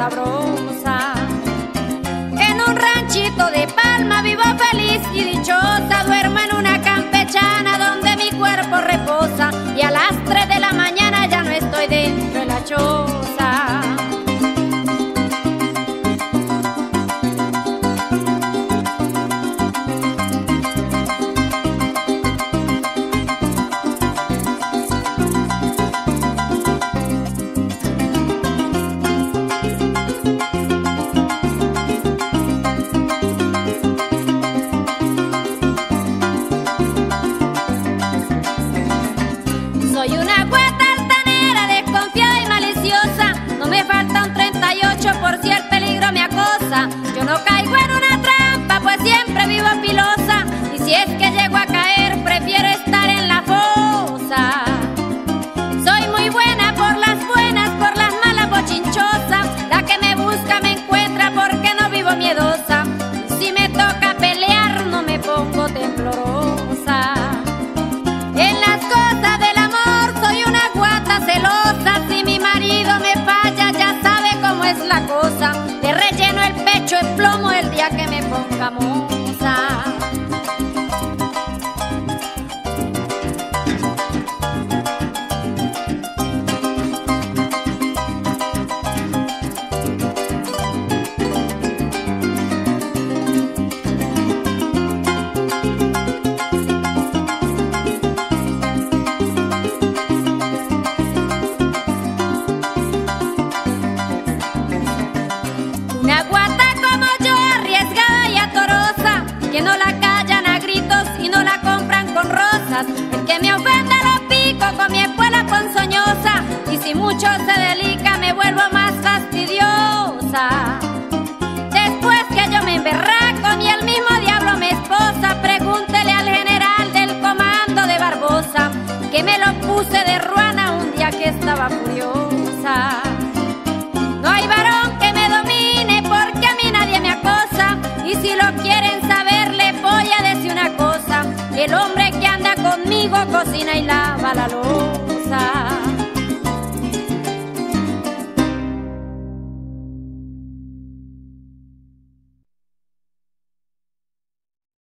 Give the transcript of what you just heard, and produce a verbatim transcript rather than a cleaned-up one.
sabrosa. En un ranchito de Palma vivo feliz y dichosa, duermo en una campechana donde mi cuerpo reposa, y a las tres de la mañana ya no estoy dentro de la choza. Soy una guata altanera, desconfiada y maliciosa. No me falta un treinta y ocho por si el peligro me acosa. Yo no caigo en una trampa, pues siempre vivo pilosa. Y si es que llego a caer, prefiero estar en la fosa. Soy muy buena por las buenas, por las malas bochinchosa. La que me busca me encuentra porque no vivo miedosa. Y si me toca pelear, no me pongo temblorosa. En las cosas del amor soy una guata celosa. Si mi marido me falla, ya sabe cómo es la cosa. Le relleno el pecho en plomo el día que me ponga moza. Una guata como yo, arriesgada y atorosa, que no la callan a gritos y no la compran con rosas. El que me ofende lo pico con mi espuela ponzoñosa, y si mucho se delica me vuelvo más fastidiosa. Después que yo me emberraco y el mismo diablo me esposa, pregúntele al general del comando de Barbosa, que me lo puse de ruana un día que estaba furiosa. No hay varón que me domine porque a mí nadie me acosa, y si lo quieren saber les voy a decir una cosa: el hombre que anda conmigo cocina y lava la loza.